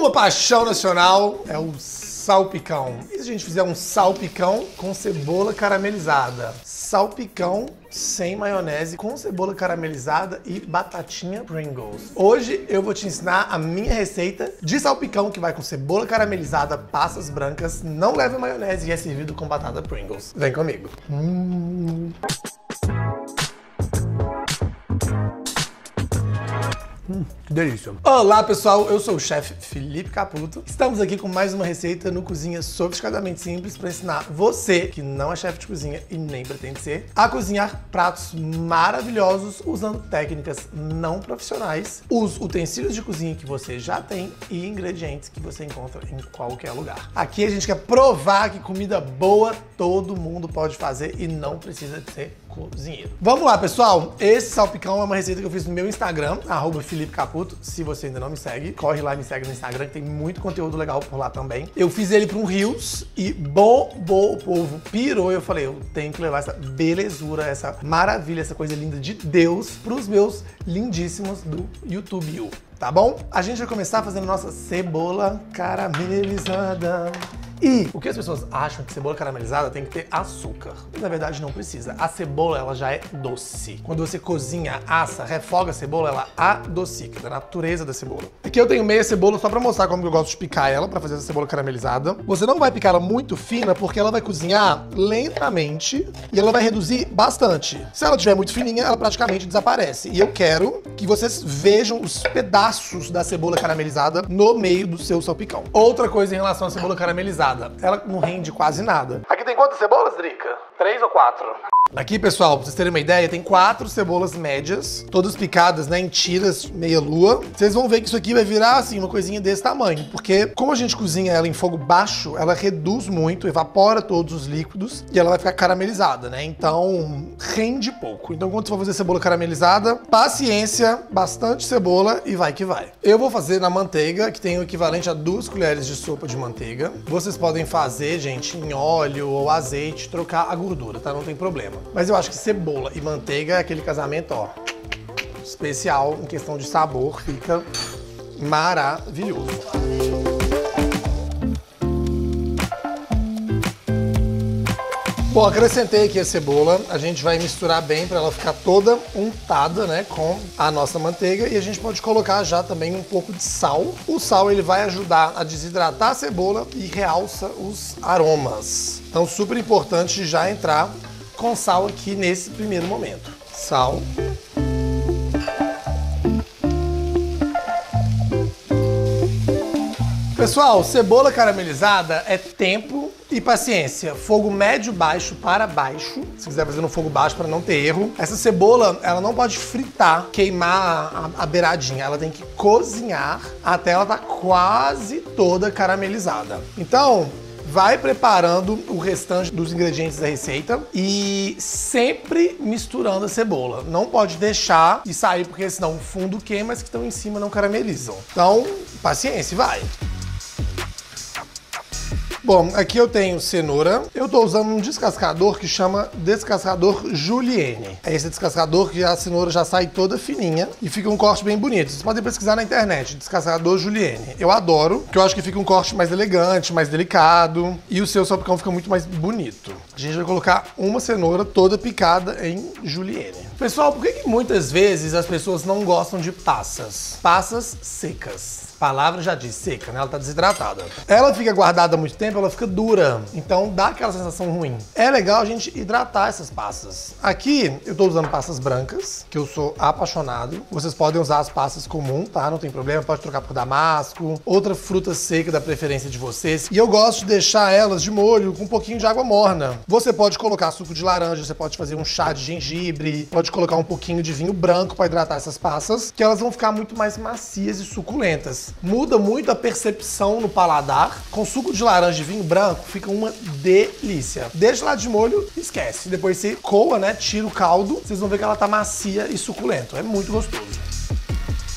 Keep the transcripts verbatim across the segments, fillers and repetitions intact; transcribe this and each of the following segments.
Uma paixão nacional é o salpicão. E se a gente fizer um salpicão com cebola caramelizada? Salpicão sem maionese, com cebola caramelizada e batatinha Pringles. Hoje eu vou te ensinar a minha receita de salpicão que vai com cebola caramelizada, passas brancas, não leva maionese e é servido com batata Pringles. Vem comigo. Hum. Hum, que delícia. Olá pessoal, eu sou o chefe Felipe Caputo. Estamos aqui com mais uma receita no Cozinha Sofisticadamente Simples para ensinar você, que não é chefe de cozinha e nem pretende ser, a cozinhar pratos maravilhosos usando técnicas não profissionais, os utensílios de cozinha que você já tem e ingredientes que você encontra em qualquer lugar. Aqui a gente quer provar que comida boa todo mundo pode fazer e não precisa de ser cozinheiro. Vamos lá, pessoal. Esse salpicão é uma receita que eu fiz no meu Instagram, arroba Felipe Caputo. Se você ainda não me segue, corre lá e me segue no Instagram, que tem muito conteúdo legal por lá também. Eu fiz ele para um Reels e bombou, o povo pirou. Eu falei, eu tenho que levar essa belezura, essa maravilha, essa coisa linda de Deus pros meus lindíssimos do YouTube. Tá bom? A gente vai começar fazendo nossa cebola caramelizada. E o que as pessoas acham que cebola caramelizada tem que ter açúcar. Na verdade, não precisa. A cebola, ela já é doce. Quando você cozinha, assa, refoga a cebola, ela adocica, da natureza da cebola. Aqui eu tenho meia cebola só pra mostrar como eu gosto de picar ela, pra fazer essa cebola caramelizada. Você não vai picar ela muito fina, porque ela vai cozinhar lentamente e ela vai reduzir bastante. Se ela estiver muito fininha, ela praticamente desaparece. E eu quero que vocês vejam os pedaços da cebola caramelizada no meio do seu salpicão. Outra coisa em relação à cebola caramelizada, ela não rende quase nada. Aqui tem quantas cebolas, Drica? Três ou quatro? Aqui, pessoal, pra vocês terem uma ideia, tem quatro cebolas médias, todas picadas, né, em tiras meia-lua. Vocês vão ver que isso aqui vai virar, assim, uma coisinha desse tamanho, porque como a gente cozinha ela em fogo baixo, ela reduz muito, evapora todos os líquidos e ela vai ficar caramelizada, né? Então, rende pouco. Então, quando você for fazer cebola caramelizada, paciência, bastante cebola e vai que vai. Eu vou fazer na manteiga, que tem o equivalente a duas colheres de sopa de manteiga. Vocês podem fazer, gente, em óleo ou azeite, trocar a gordura, tá? Não tem problema. Mas eu acho que cebola e manteiga é aquele casamento, ó, especial em questão de sabor, fica maravilhoso. Bom, acrescentei aqui a cebola, a gente vai misturar bem para ela ficar toda untada, né, com a nossa manteiga, e a gente pode colocar já também um pouco de sal. O sal ele vai ajudar a desidratar a cebola e realça os aromas. Então super importante já entrar com sal aqui nesse primeiro momento. Sal. Pessoal, cebola caramelizada é tempo e paciência. Fogo médio-baixo para baixo. Se quiser fazer no fogo baixo para não ter erro. Essa cebola, ela não pode fritar, queimar a, a beiradinha. Ela tem que cozinhar até ela estar quase toda caramelizada. Então, vai preparando o restante dos ingredientes da receita e sempre misturando a cebola. Não pode deixar e sair, porque senão o fundo queima, mas que estão em cima não caramelizam. Então, paciência, vai! Bom, aqui eu tenho cenoura. Eu tô usando um descascador que chama descascador Julienne. É esse descascador que a cenoura já sai toda fininha e fica um corte bem bonito. Vocês podem pesquisar na internet, descascador Julienne. Eu adoro, porque eu acho que fica um corte mais elegante, mais delicado e o seu salpicão fica muito mais bonito. A gente vai colocar uma cenoura toda picada em Julienne. Pessoal, por que que muitas vezes as pessoas não gostam de passas? Passas secas. A palavra já diz seca, né? Ela tá desidratada. Ela fica guardada há muito tempo, ela fica dura. Então dá aquela sensação ruim. É legal a gente hidratar essas passas. Aqui eu tô usando passas brancas, que eu sou apaixonado. Vocês podem usar as passas comuns, tá? Não tem problema, pode trocar por damasco, outra fruta seca da preferência de vocês. E eu gosto de deixar elas de molho com um pouquinho de água morna. Você pode colocar suco de laranja, você pode fazer um chá de gengibre, pode colocar um pouquinho de vinho branco para hidratar essas passas, que elas vão ficar muito mais macias e suculentas. Muda muito a percepção no paladar. Com suco de laranja e vinho branco, fica uma delícia. Deixa lá de molho e esquece. Depois você coa, né? Tira o caldo. Vocês vão ver que ela tá macia e suculenta. É muito gostoso.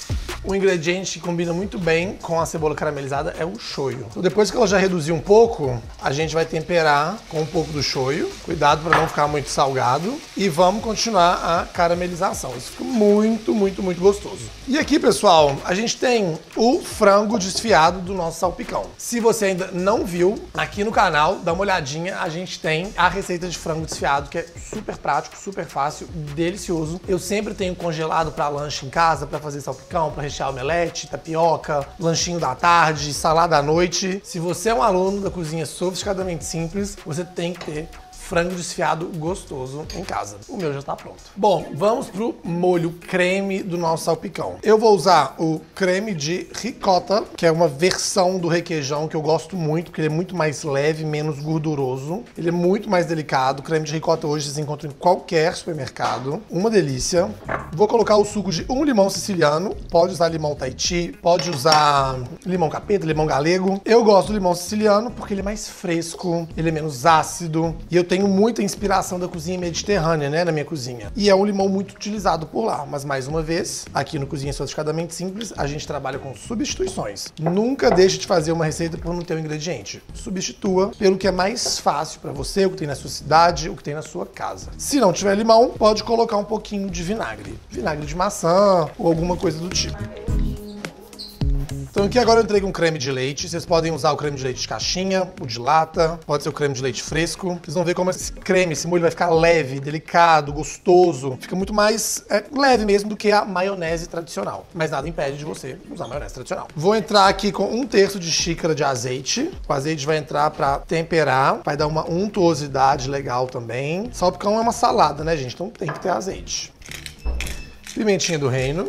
um ingrediente que combina muito bem com a cebola caramelizada é o shoyu. Então, depois que ela já reduziu um pouco, a gente vai temperar com um pouco do shoyu. Cuidado para não ficar muito salgado. E vamos continuar a caramelização. Isso fica muito, muito, muito gostoso. E aqui, pessoal, a gente tem o frango desfiado do nosso salpicão. Se você ainda não viu, aqui no canal, dá uma olhadinha, a gente tem a receita de frango desfiado, que é super prático, super fácil, delicioso. Eu sempre tenho congelado para lanche em casa, para fazer salpicão, para rechear omelete, tapioca, lanchinho da tarde, salada à noite. Se você é um aluno da cozinha sofisticadamente simples, você tem que ter frango desfiado gostoso em casa. O meu já tá pronto. Bom, vamos pro molho creme do nosso salpicão. Eu vou usar o creme de ricota, que é uma versão do requeijão que eu gosto muito, porque ele é muito mais leve, menos gorduroso. Ele é muito mais delicado. O creme de ricota hoje vocês encontram em qualquer supermercado. Uma delícia. Vou colocar o suco de um limão siciliano. Pode usar limão Tahiti, pode usar limão capeta, limão galego. Eu gosto do limão siciliano porque ele é mais fresco, ele é menos ácido e eu tenho Tenho muita inspiração da cozinha mediterrânea, né, na minha cozinha. E é um limão muito utilizado por lá. Mas, mais uma vez, aqui no Cozinha Sofisticadamente Simples, a gente trabalha com substituições. Nunca deixe de fazer uma receita por não ter um ingrediente. Substitua pelo que é mais fácil para você, o que tem na sua cidade, o que tem na sua casa. Se não tiver limão, pode colocar um pouquinho de vinagre. Vinagre de maçã ou alguma coisa do tipo. Então aqui agora eu entrei com creme de leite. Vocês podem usar o creme de leite de caixinha, o de lata, pode ser o creme de leite fresco. Vocês vão ver como esse creme, esse molho vai ficar leve, delicado, gostoso. Fica muito mais é, leve mesmo do que a maionese tradicional. Mas nada impede de você usar a maionese tradicional. Vou entrar aqui com um terço de xícara de azeite. O azeite vai entrar para temperar, vai dar uma untuosidade legal também. Salpicão é uma salada, né, gente? Então tem que ter azeite. Pimentinha do reino.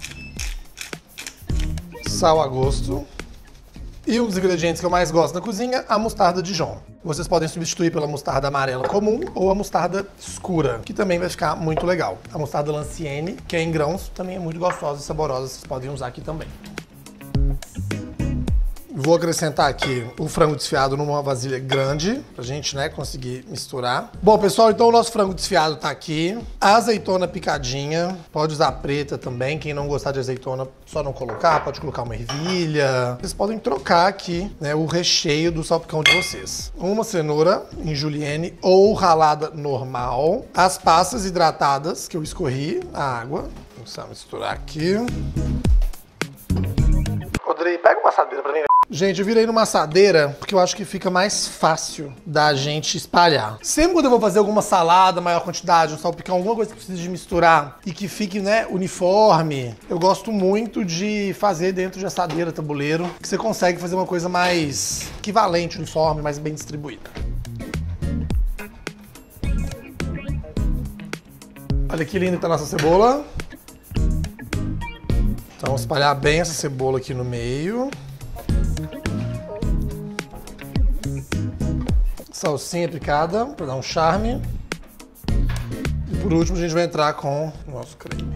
Sal a gosto. E um dos ingredientes que eu mais gosto na cozinha, a mostarda Dijon. Vocês podem substituir pela mostarda amarela comum ou a mostarda escura, que também vai ficar muito legal. A mostarda Lanciene, que é em grãos, também é muito gostosa e saborosa, vocês podem usar aqui também. Vou acrescentar aqui o frango desfiado numa vasilha grande, pra gente, né, conseguir misturar. Bom, pessoal, então o nosso frango desfiado tá aqui. A azeitona picadinha, pode usar preta também. Quem não gostar de azeitona, só não colocar, pode colocar uma ervilha. Vocês podem trocar aqui, né, o recheio do salpicão de vocês. Uma cenoura em julienne ou ralada normal. As passas hidratadas, que eu escorri a água. Vamos misturar aqui. Rodrigo, pega uma assadeira pra mim. Gente, eu virei numa assadeira porque eu acho que fica mais fácil da gente espalhar. Sempre quando eu vou fazer alguma salada, maior quantidade, um salpicão, alguma coisa que precisa de misturar e que fique, né, uniforme, eu gosto muito de fazer dentro de assadeira, tabuleiro, que você consegue fazer uma coisa mais equivalente, uniforme, mais bem distribuída. Olha que linda que tá a nossa cebola. Então, vamos espalhar bem essa cebola aqui no meio. Salsinha picada para dar um charme. E por último a gente vai entrar com o nosso creme.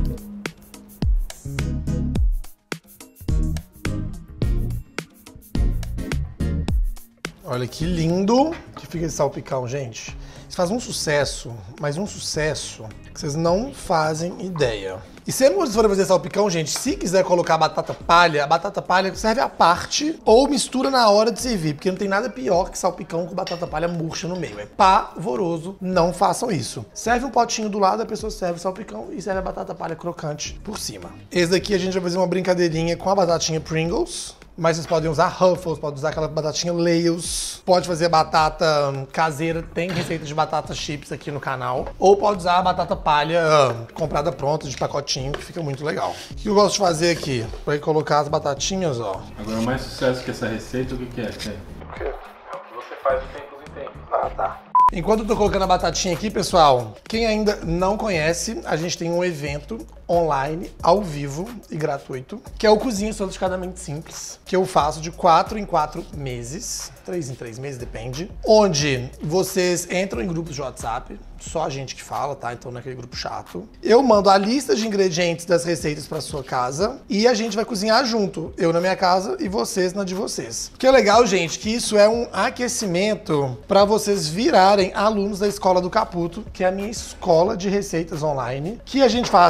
Olha que lindo que fica esse salpicão, gente. Isso faz um sucesso, mas um sucesso que vocês não fazem ideia. E sempre quando vocês forem fazer salpicão, gente, se quiser colocar batata palha, a batata palha serve à parte ou mistura na hora de servir, porque não tem nada pior que salpicão com batata palha murcha no meio. É pavoroso, não façam isso. Serve um potinho do lado, a pessoa serve o salpicão e serve a batata palha crocante por cima. Esse daqui a gente vai fazer uma brincadeirinha com a batatinha Pringles. Mas vocês podem usar Ruffles, pode usar aquela batatinha Lay's, pode fazer batata caseira, tem receita de batata chips aqui no canal. Ou pode usar a batata palha uh, comprada pronta, de pacotinho, que fica muito legal. O que eu gosto de fazer aqui? Vai colocar as batatinhas, ó. Agora, o mais sucesso que essa receita, o que que é? O quê? O quê? É o que você faz de tempos em tempos. Ah, tá. Enquanto eu tô colocando a batatinha aqui, pessoal, quem ainda não conhece, a gente tem um evento online, ao vivo e gratuito, que é o Cozinha Sofisticadamente Simples, que eu faço de quatro em quatro meses, três em três meses, depende, onde vocês entram em grupos de WhatsApp, só a gente que fala, tá? Então naquele grupo chato. Eu mando a lista de ingredientes das receitas para sua casa e a gente vai cozinhar junto, eu na minha casa e vocês na de vocês. O que é legal, gente, que isso é um aquecimento para vocês virarem alunos da Escola do Caputo, que é a minha escola de receitas online, que a gente faz via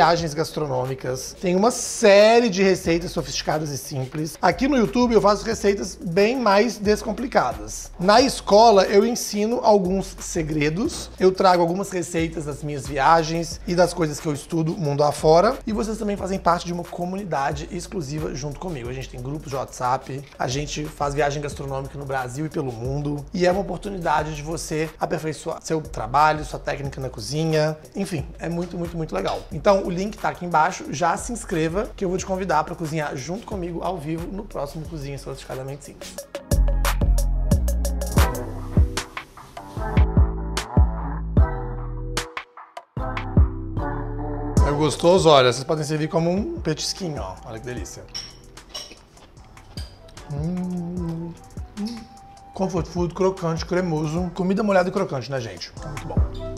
viagens gastronômicas, tem uma série de receitas sofisticadas e simples. Aqui no YouTube eu faço receitas bem mais descomplicadas. Na escola eu ensino alguns segredos, eu trago algumas receitas das minhas viagens e das coisas que eu estudo mundo afora, e vocês também fazem parte de uma comunidade exclusiva junto comigo. A gente tem grupos de WhatsApp, a gente faz viagem gastronômica no Brasil e pelo mundo, e é uma oportunidade de você aperfeiçoar seu trabalho, sua técnica na cozinha, enfim, é muito, muito, muito legal. Então o link tá aqui embaixo, já se inscreva que eu vou te convidar para cozinhar junto comigo ao vivo no próximo Cozinha Sofisticadamente Simples. É gostoso, olha, vocês podem servir como um petisquinho, ó. Olha que delícia. Hum, hum. Comfort food, crocante, cremoso. Comida molhada e crocante, né, gente? Muito bom.